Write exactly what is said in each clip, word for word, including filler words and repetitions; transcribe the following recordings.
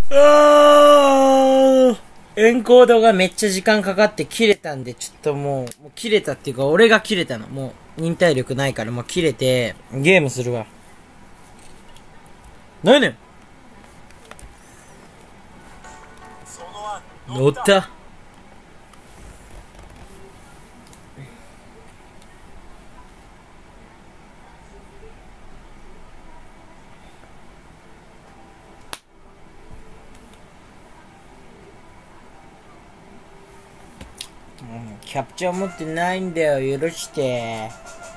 あーエンコードがめっちゃ時間かかって切れたんで、ちょっともう、もう切れたっていうか、俺が切れたの。もう、忍耐力ないからもう切れて、ゲームするわ。なんやねん乗った。キャプチャー持ってないんだよ。許して。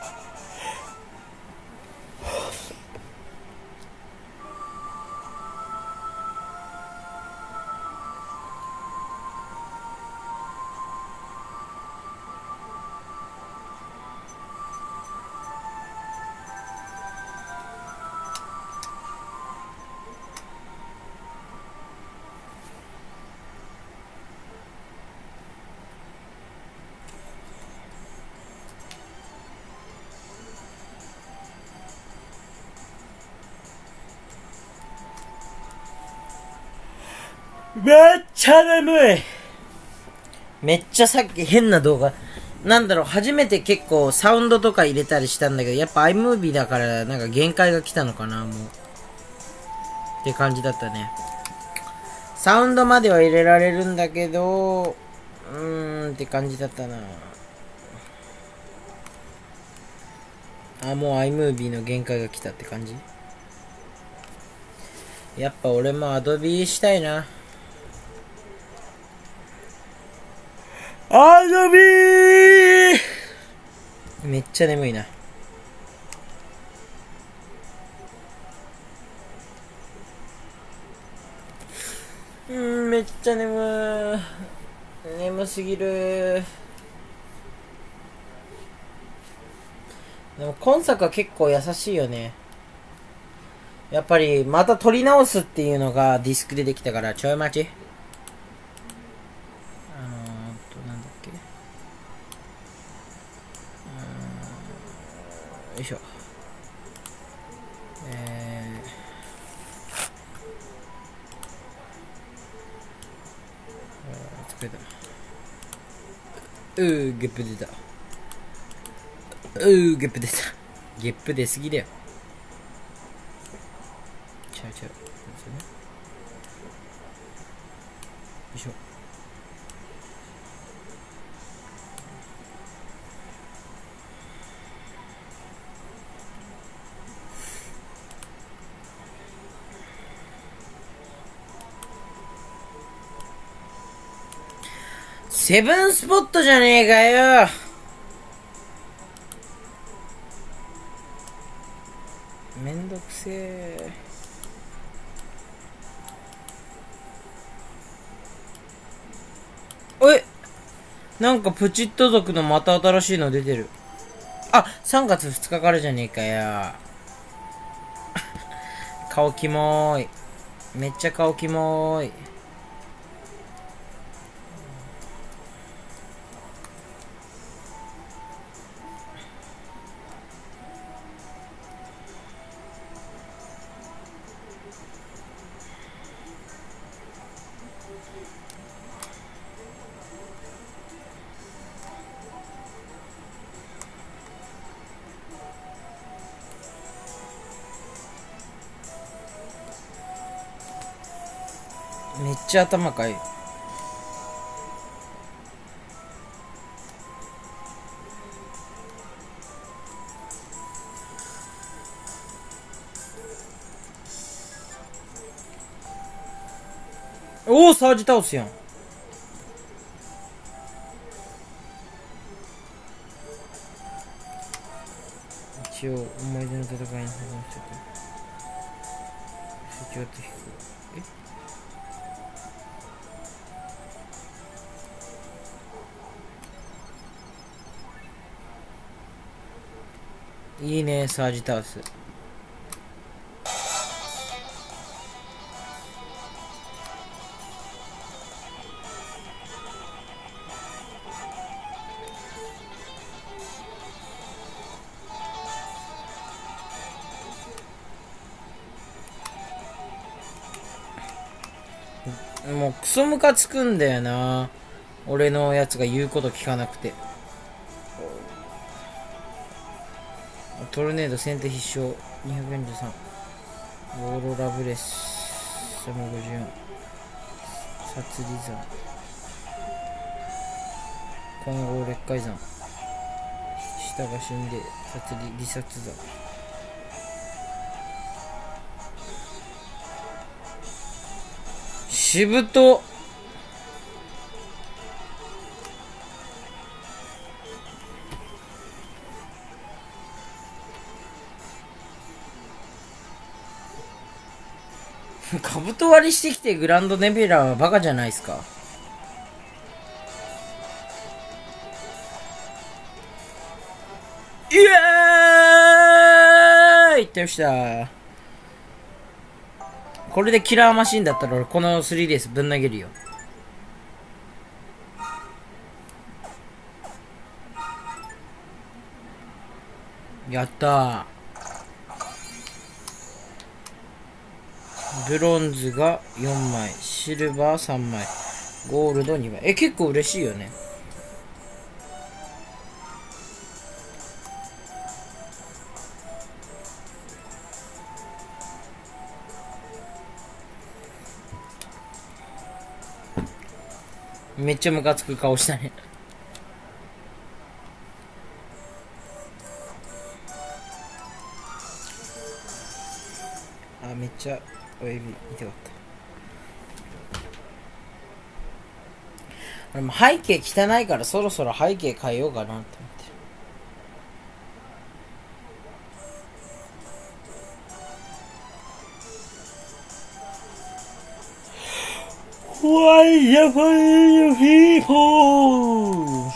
めっちゃ眠い。めっちゃさっき変な動画。なんだろう、初めて結構サウンドとか入れたりしたんだけど、やっぱ iMovie だからなんか限界が来たのかな、もう。って感じだったね。サウンドまでは入れられるんだけど、うーんって感じだったな。あ、もう iMovie の限界が来たって感じ。やっぱ俺も Adobe したいな。アドビーめっちゃ眠いな。うん、めっちゃ眠い。眠すぎる。でも今作は結構優しいよね。やっぱりまた撮り直すっていうのがディスクでできたから、ちょい待ち。あのーと、なんだっけ。よいしょ。えー、作れた。うー、ゲップ出た。うー、ゲップ出た。ゲップ出すぎだよ。違う違う。そうですよね。よいしょ。セブンスポットじゃねえかよ。めんどくせえ。おい、なんかプチッと族のまた新しいの出てる。あ、さんがつふつかからじゃねえかよ。顔キモーい。めっちゃ顔キモーい。めっちゃ頭かい。おお、サージ倒すやん。一応思い出の戦いに参加してて席をって引く。えいいね、サージ倒す。 もうクソムカつくんだよな、俺のやつが言うこと聞かなくて。トルネード先手必勝にひゃくよんじゅうさん、オーロラブレスさんびゃくごじゅうよん、殺利山、混合劣化山、下が死んで殺利離殺山、しぶとカブト割りしてきてグランドネビュラはバカじゃないですか。イエーイってました。これでキラーマシンだったら俺このスリーレースぶん投げるよ。やったー。ブロンズがよんまい、シルバーさんまい、ゴールドにまい。え、結構嬉しいよね。めっちゃムカつく顔したね。あ、めっちゃ親指痛かった。俺も背景汚いからそろそろ背景変えようかなって思ってる。Why the fuck people?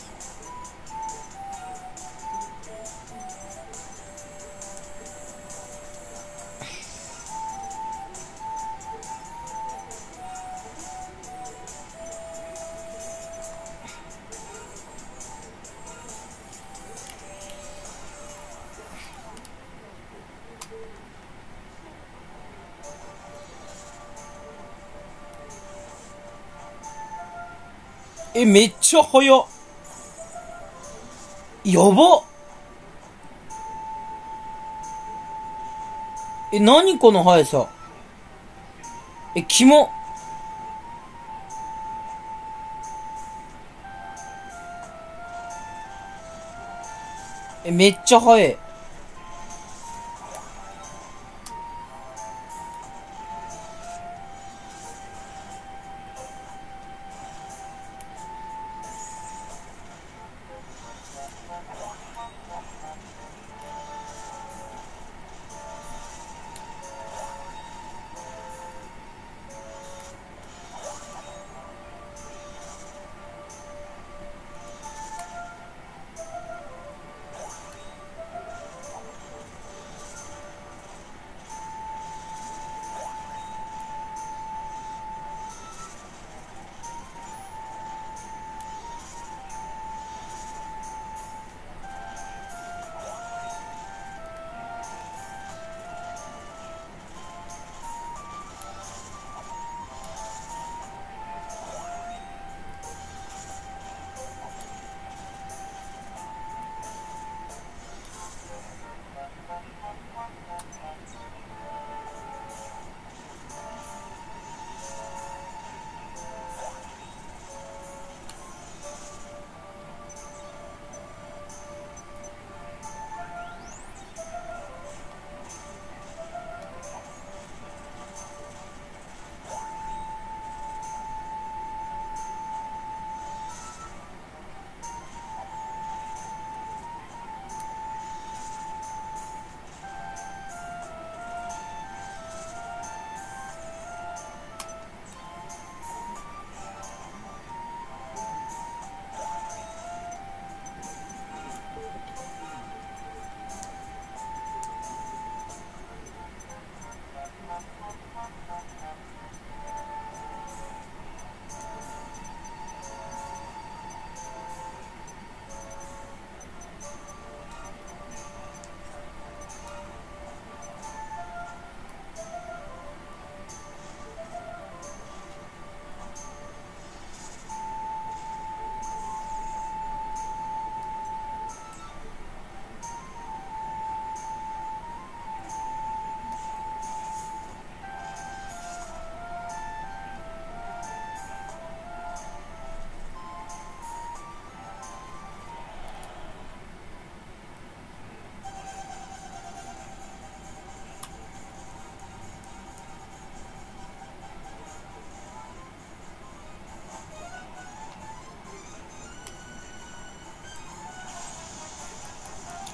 え、めっちゃ早っ。やばっ。え、なにこの速さ。え、キモ。え、めっちゃ速い。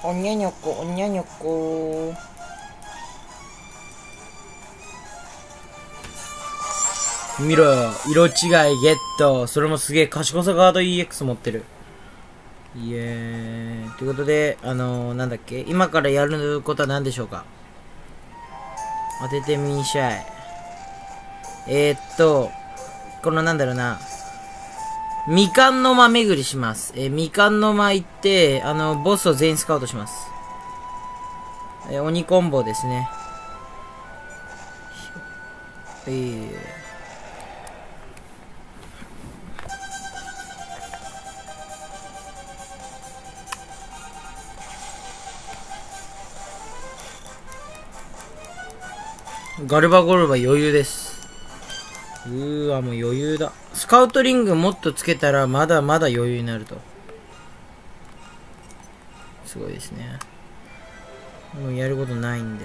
おにゃにょこ、おにゃにょこ。見ろよ、色違いゲット。それもすげえ賢さガード イーエックス 持ってる。イエーイ。ということで、あのー、なんだっけ、今からやることは何でしょうか。当ててみんしゃい。えー、っと、このなんだろうな。みかんの間巡りします。えー、みかんの間行って、あの、ボスを全員スカウトします。えー、鬼コンボですね。えー、ガルバゴルバ余裕です。うーわ、もう余裕だ。スカウトリングもっとつけたらまだまだ余裕になると。すごいですね。もうやることないんで。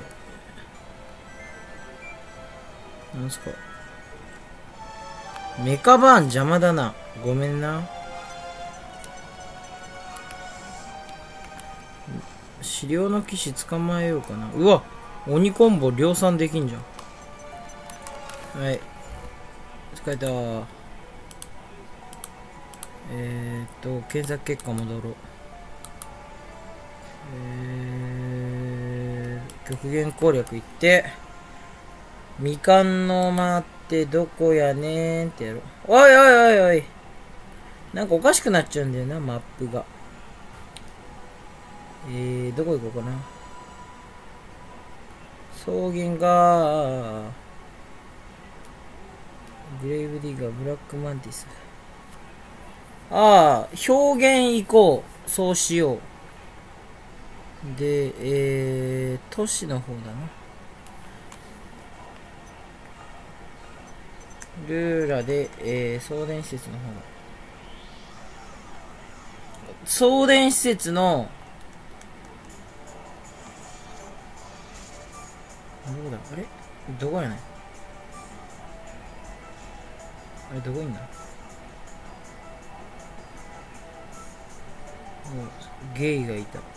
なんすか。メカバーン邪魔だな。ごめんな。資料の騎士捕まえようかな。うわ、鬼コンボ量産できんじゃん。はい。疲れた。えーっと、検索結果戻ろう。えー、極限攻略いって、みかんの間ってどこやねんってやろう。おいおいおいおい。なんかおかしくなっちゃうんだよな、マップが。えー、どこ行こうかな。草原が、グレイブディガー、ブラックマンティス。ああ、表現行こう。そうしよう。で、えー、都市の方だな。ルーラで、えー、送電施設の方だ。送電施設の、どこだあれどこやねん。あれどこいんだ。ゲイがいた。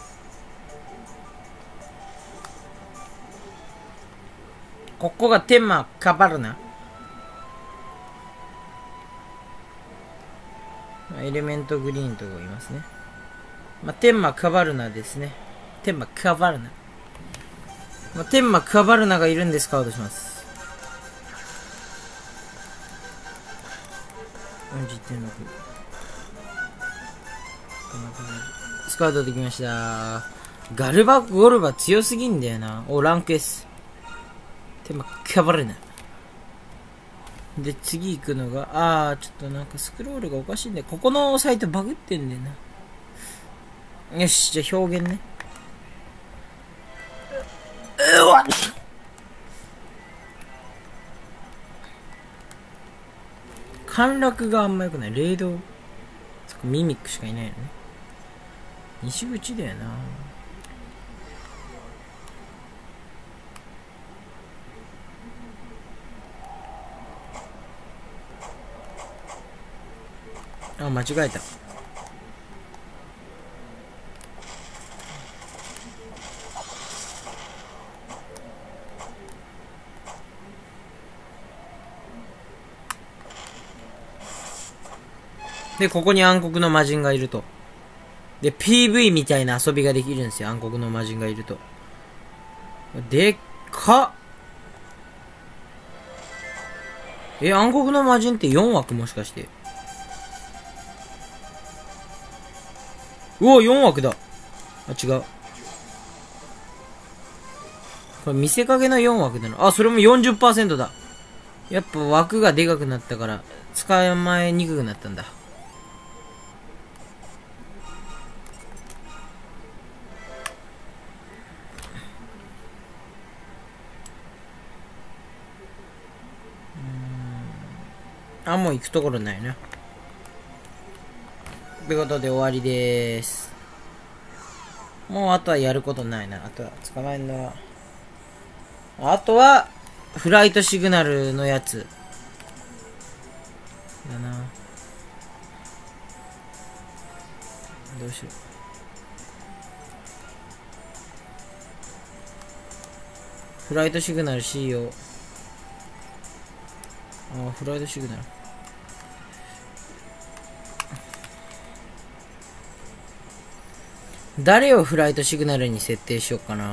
ここがテンマカバルナ。エレメントグリーンとかいますね。まあ、テンマカバルナですね。テンマカバルナ。まあ、テンマカバルナがいるんでスカウトします。よんじゅういってんろく。スカウトできました。ガルバゴルバ強すぎんだよな。お、ランク S。テンマカバルナ。で、次行くのが、あー、ちょっとなんかスクロールがおかしいんだよ。ここのサイトバグってんだよな。よし、じゃあ表現ね。うわっ陥落があんま良くない。霊道。そこミミックしかいないよね。西口だよな。あ、間違えた。で、ここに暗黒の魔人がいると。で、ピーブイ みたいな遊びができるんですよ。暗黒の魔人がいると。でっかえ、暗黒の魔人ってよん枠もしかして。うお、よん枠だ。あ、違う。これ見せかけのよん枠だな。あ、それも よんじゅっパーセント だ。やっぱ枠がでかくなったから、使いまえにくくなったんだ。あ、もう行くところないな。ということで終わりでーす。もうあとはやることないな。あとは捕まえるのは。あとは、フライトシグナルのやつ。だな。どうしよフライトシグナル シー を。あ、フライトシグナル。誰をフライトシグナルに設定しようかな。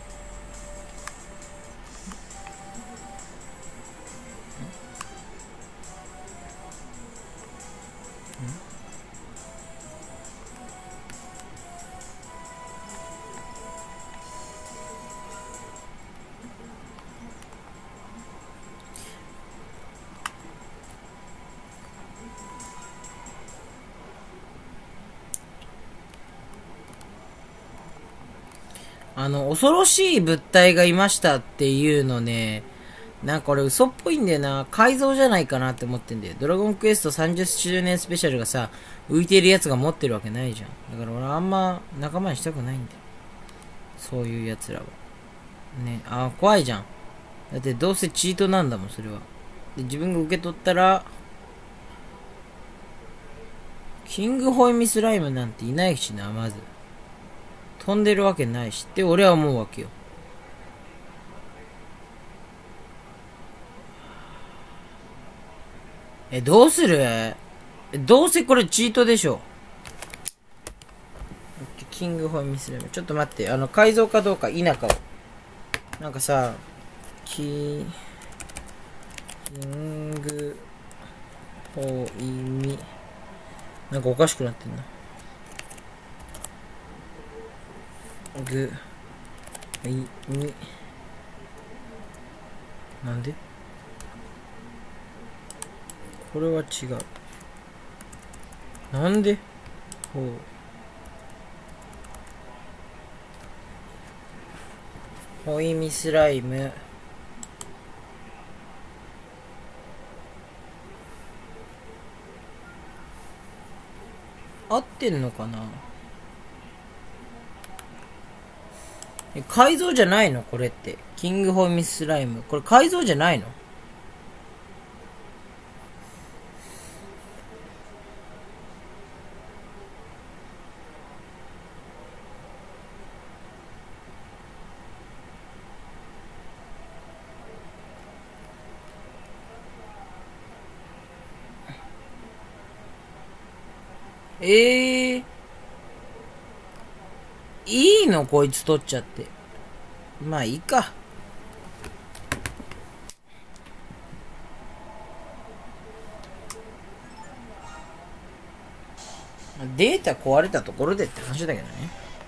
あの、恐ろしい物体がいましたっていうのね、なんかこれ嘘っぽいんだよな。改造じゃないかなって思ってんだよ。ドラゴンクエストさんじゅっしゅうねんスペシャルがさ、浮いてるやつが持ってるわけないじゃん。だから俺あんま仲間にしたくないんだよ。そういうやつらは。ね、あ、怖いじゃん。だってどうせチートなんだもん、それは。で、自分が受け取ったら、キングホイミスライムなんていないしな、まず。飛んでるわけないしって俺は思うわけよ。え、どうする？え、どうせこれチートでしょ。キングホイミスライム。ちょっと待って、あの、改造かどうか否かを。なんかさ、キ、キングホイミ、なんかおかしくなってんな。グ、イ、ミ、なんで？これは違う。なんで？ほう。ホイミスライム。合ってんのかな？え、改造じゃないのこれって。キングホイミスライム。これ改造じゃないの？ええー。いいのこいつ取っちゃって。まあいいか。データ壊れたところでって話だけどね。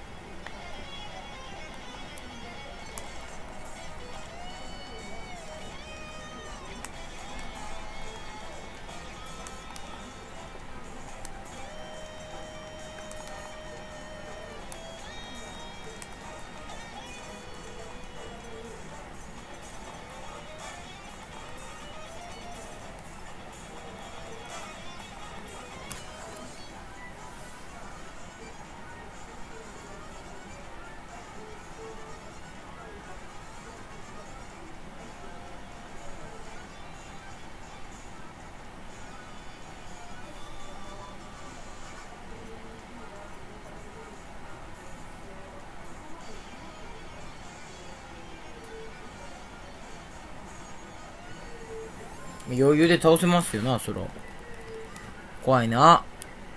余裕で倒せますよな、そら。怖いな。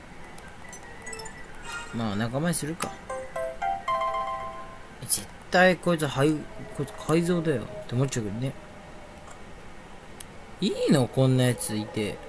まあ仲間にするか。絶対こいつはい、こいつ改造だよって思っちゃうけどね。いいのこんなやついて。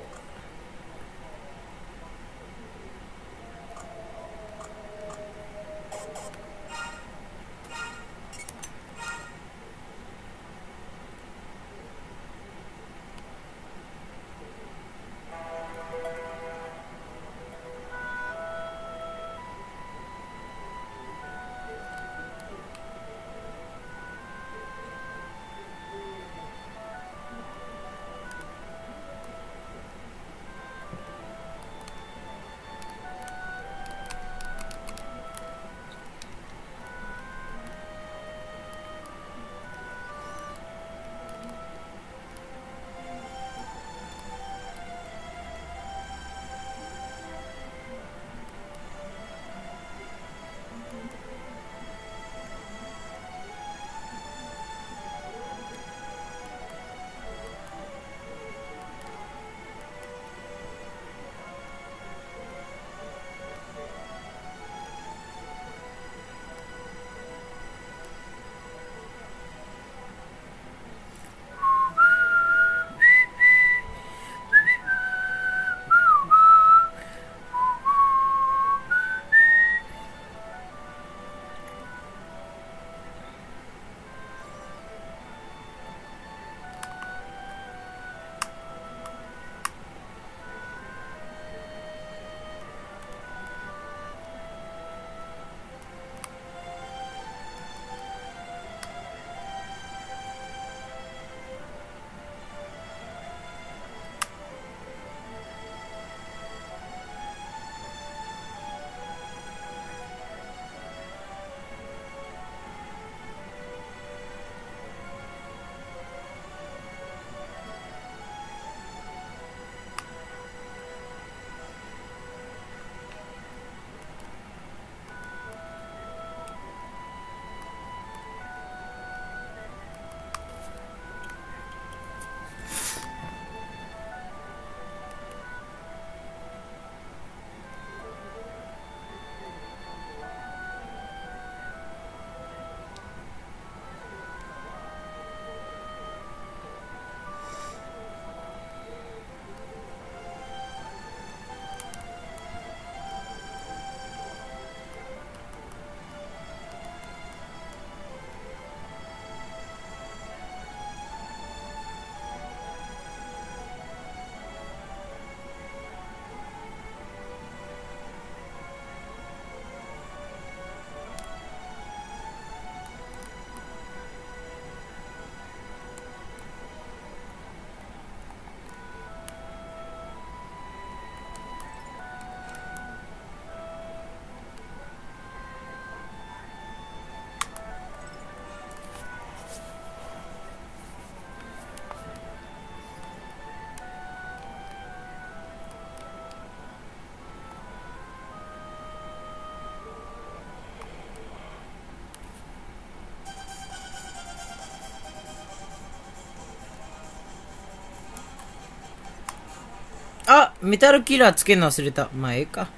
あ、メタルキラーつけるの忘れた。まあ、ええか。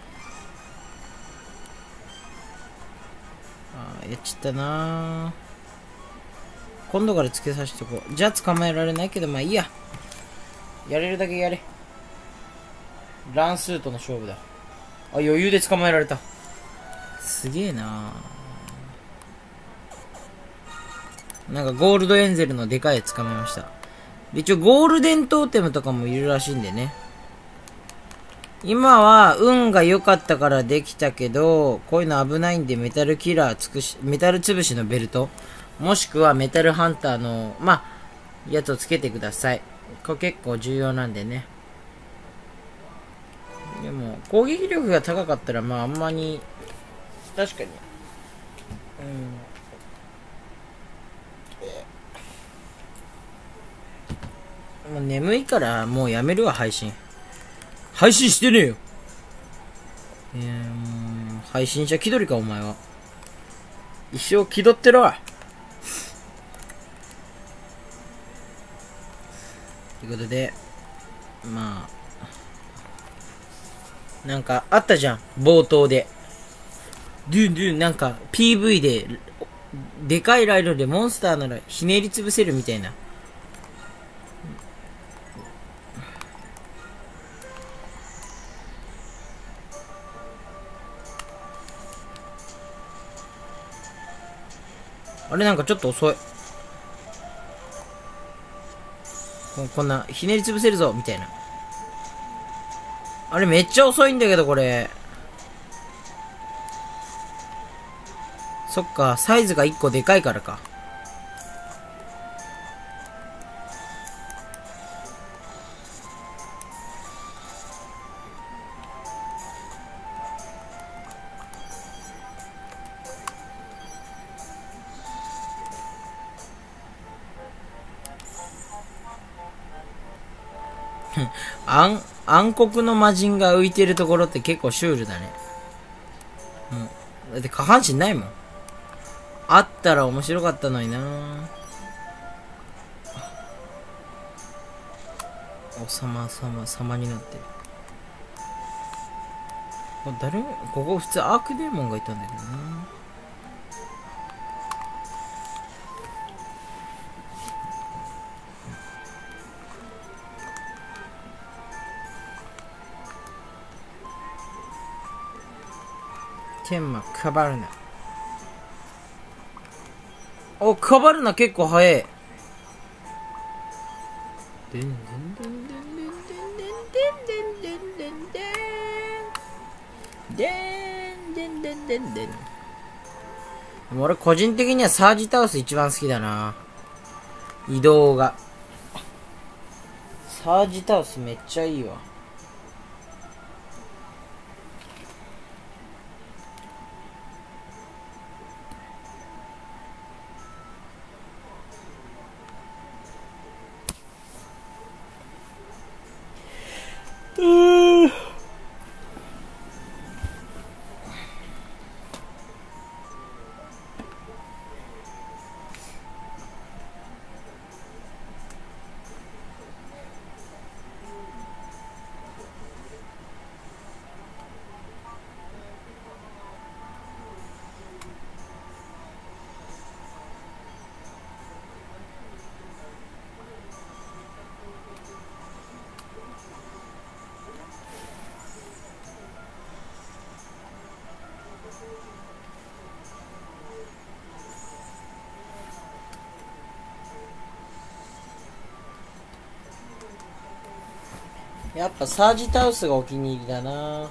あ、やっちゃったな。今度からつけさせておこう。じゃあ捕まえられないけど、まあいいや。やれるだけやれ。ランスーとの勝負だ。あ、余裕で捕まえられた。すげえな。なんかゴールドエンゼルのでかいやつ捕まえました。一応ゴールデントーテムとかもいるらしいんでね。今は運が良かったからできたけど、こういうの危ないんでメタルキラーつくし、メタル潰しのベルト、もしくはメタルハンターの、まあ、やつをつけてください。これ結構重要なんでね。でも、攻撃力が高かったら、まああんまり、確かに。うん。もう眠いからもうやめるわ、配信。配信してねえよ。えー、もう配信者気取りか、お前は。一生気取ってろ。ということで、まあ、なんかあったじゃん、冒頭で。ドゥンドゥン、なんか ピーブイ で、でかいライドでモンスターならひねり潰せるみたいな。あれなんかちょっと遅い。ここんな、ひねり潰せるぞ、みたいな。あれめっちゃ遅いんだけど、これ。そっか、サイズがいっこでかいからか。暗、暗黒の魔人が浮いてるところって結構シュールだね。うん。だって下半身ないもん。あったら面白かったのにな。おさまさま様になってる。誰も、ここ普通アークデーモンがいたんだけどな。天魔カバルナ。お、カバルナ結構早い。でんでんでんでんでんでんでんでんでんでんでんでんでんでん。俺個人的にはサージタウス一番好きだな。移動が。サージタウスめっちゃいいわ。うーやっぱサージタウスがお気に入りだな。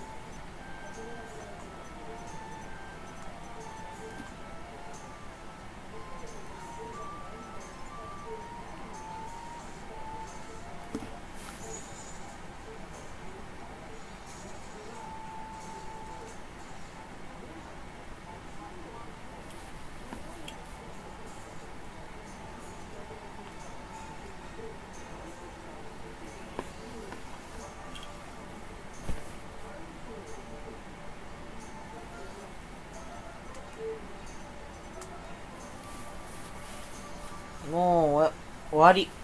もう終わり。